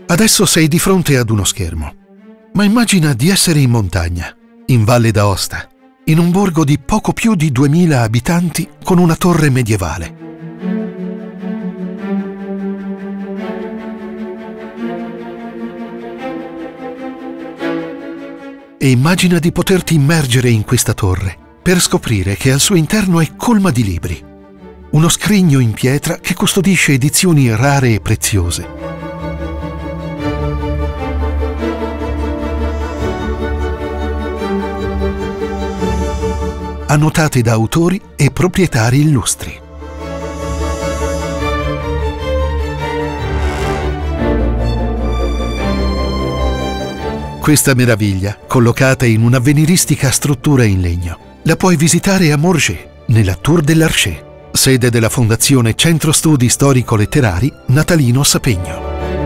Adesso sei di fronte ad uno schermo. Ma immagina di essere in montagna, in Valle d'Aosta, in un borgo di poco più di 2000 abitanti con una torre medievale. E immagina di poterti immergere in questa torre per scoprire che al suo interno è colma di libri. Uno scrigno in pietra che custodisce edizioni rare e preziose. Annotate da autori e proprietari illustri. Questa meraviglia, collocata in un'avveniristica struttura in legno, la puoi visitare a Morges, nella Tour de l'Archer, sede della Fondazione Centro Studi Storico-Letterari Natalino Sapegno.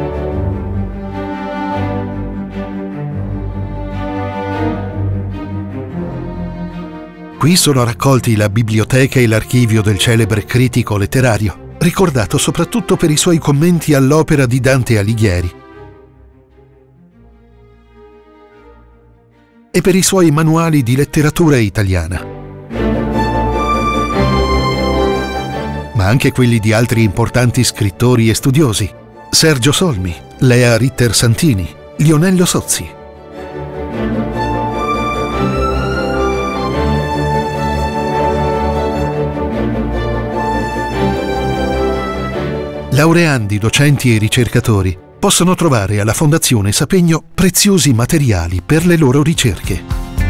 Qui sono raccolti la biblioteca e l'archivio del celebre critico letterario, ricordato soprattutto per i suoi commenti all'opera di Dante Alighieri e per i suoi manuali di letteratura italiana, ma anche quelli di altri importanti scrittori e studiosi: Sergio Solmi, Lea Ritter Santini, Lionello Sozzi. Laureandi, docenti e ricercatori possono trovare alla Fondazione Sapegno preziosi materiali per le loro ricerche.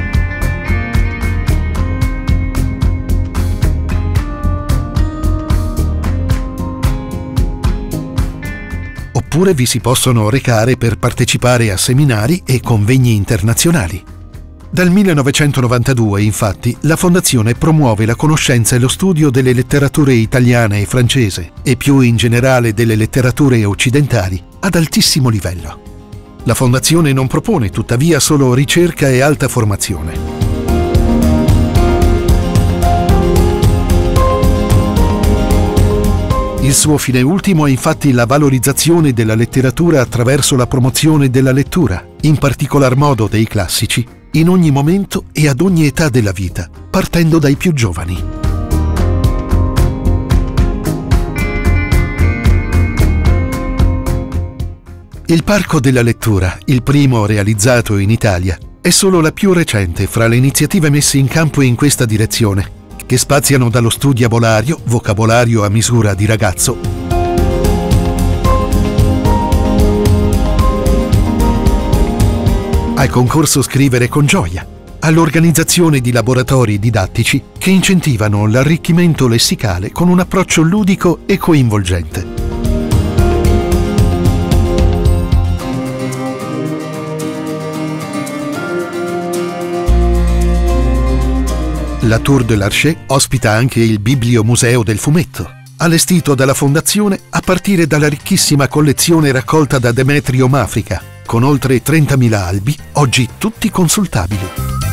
Oppure vi si possono recare per partecipare a seminari e convegni internazionali. Dal 1992, infatti, la Fondazione promuove la conoscenza e lo studio delle letterature italiana e francese e più in generale delle letterature occidentali ad altissimo livello. La Fondazione non propone tuttavia solo ricerca e alta formazione. Il suo fine ultimo è infatti la valorizzazione della letteratura attraverso la promozione della lettura, in particolar modo dei classici, in ogni momento e ad ogni età della vita, partendo dai più giovani. Il Parco della Lettura, il primo realizzato in Italia, è solo la più recente fra le iniziative messe in campo in questa direzione, che spaziano dallo studiabolario, vocabolario a misura di ragazzo, al concorso Scrivere con Gioia, all'organizzazione di laboratori didattici che incentivano l'arricchimento lessicale con un approccio ludico e coinvolgente. La Tour de l'Archer ospita anche il Bibliomuseo del Fumetto, allestito dalla Fondazione a partire dalla ricchissima collezione raccolta da Demetrio Mafrica, con oltre 30.000 albi, oggi tutti consultabili.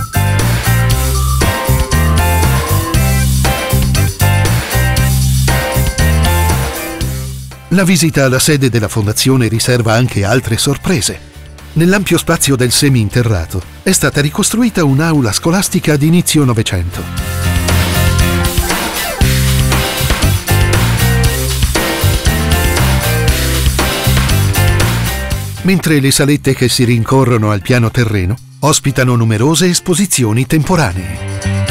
La visita alla sede della Fondazione riserva anche altre sorprese. Nell'ampio spazio del seminterrato è stata ricostruita un'aula scolastica di inizio Novecento. Mentre le salette che si rincorrono al piano terreno ospitano numerose esposizioni temporanee.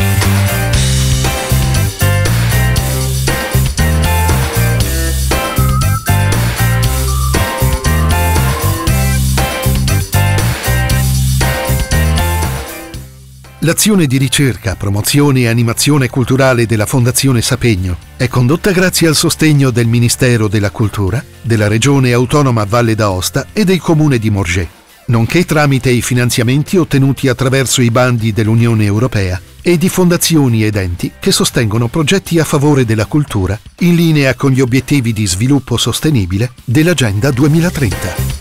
L'azione di ricerca, promozione e animazione culturale della Fondazione Sapegno è condotta grazie al sostegno del Ministero della Cultura, della Regione Autonoma Valle d'Aosta e del Comune di Morges, nonché tramite i finanziamenti ottenuti attraverso i bandi dell'Unione Europea e di fondazioni ed enti che sostengono progetti a favore della cultura in linea con gli obiettivi di sviluppo sostenibile dell'Agenda 2030.